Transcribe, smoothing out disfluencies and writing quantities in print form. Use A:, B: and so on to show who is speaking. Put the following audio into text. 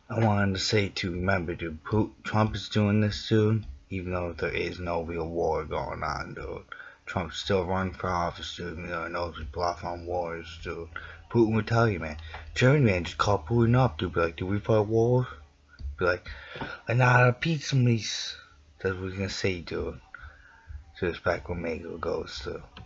A: I wanted to say to remember, dude, Trump is doing this, dude, even though there is no real war going on, dude. Trump's still running for office, dude, even though he knows people off on wars, dude. Putin would tell you, man. Germany, man, just call Putin up, dude. Be like, do we fight war? Be like, I know how to pizza, please. That's what he's gonna say, dude. So it's back when Mego goes, too.